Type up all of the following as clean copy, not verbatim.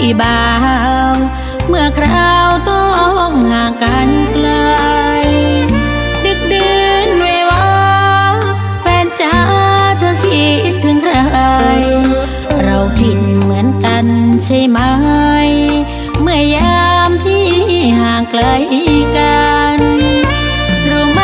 พี่บ่าวเมื่อคราวต้องห่างกันไกลดึกดื่นเววาแฟนจ๋าเธอคิดถึงใครเราผิดเหมือนกันใช่ไหมเมื่อยามที่ห่างไกลกันรู้ไหม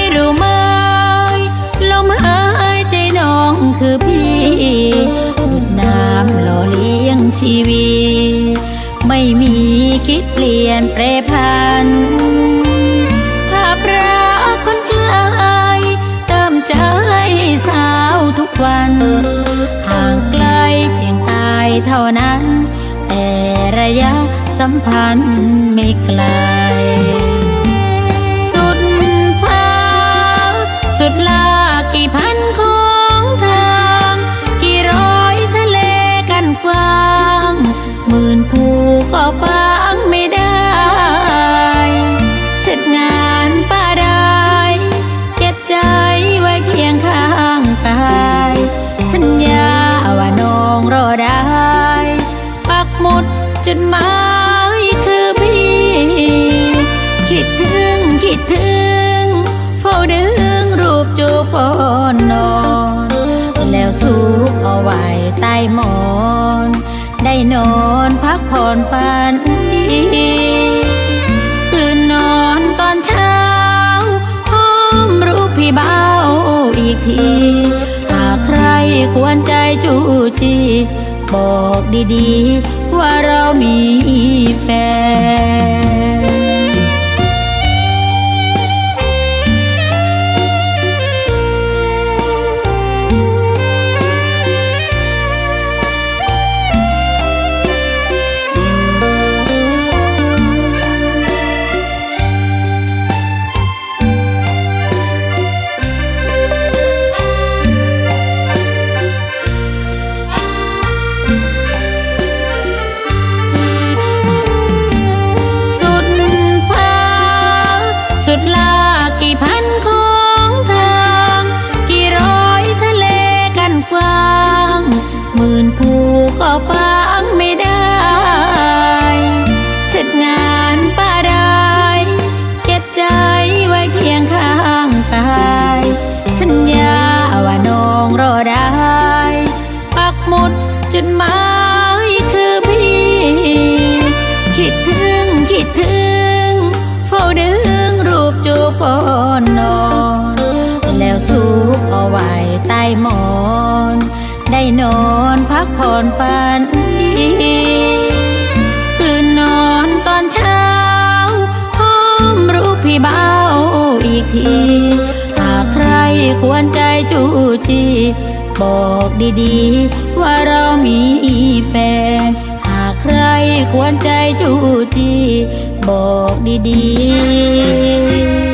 ลมหายใจน้องคือพี่ดุจน้ำหล่อเลี้ยงชีวิตไม่มีคิดเปลี่ยนแปรผันภาพรักคนไกลเติมใจสาวทุกวันห่างไกลเพียงกายเท่านั้นแต่ระยะสัมพันธ์ไม่ไกลสุดฟ้าสุดลากี่พันของทางกี่ร้อยทะเลกันกว้างหมื่นภูก็ฟังไม่ได้เสร็จงานป้าได้เก็บใจไว้เพียงข้างกายสัญญาว่าน้องรอได้ปักหมุดจุดหมายคือพี่คิดถึงเฝ้าดึงรูปจูบก่อนนอนแล้วสูบเอาไว้ใต้หมอนได้นอนพักผ่อนฝันดีตื่นนอนตอนเช้าพร้อมรูปพี่บ่าวอีกทีหากใครควรใจจูจีบอกดีๆว่าเรามีแฟนสุดลากี่พันของทางกี่ร้อยทะเลกันกว้างหมื่นภูก็ฟังไม่ได้เสร็จงานป้าได้เก็บใจไว้เพียงข้างกายสัญญาว่าน้องรอได้ปักหมุดจุดหมายคือพี่คิดถึงเฝ้าดึงรูปจูบก่อนนอนแล้วสูบเอาไว้ใต้หมอนได้นอนพักผ่อนฝันดีตื่นนอนตอนเช้าพร้อมรูปพี่บ่าวอีกทีหากใครควรใจจูจีบอกดีๆว่าเรามีแฟนหากใครควรใจจูจีบอกดีๆ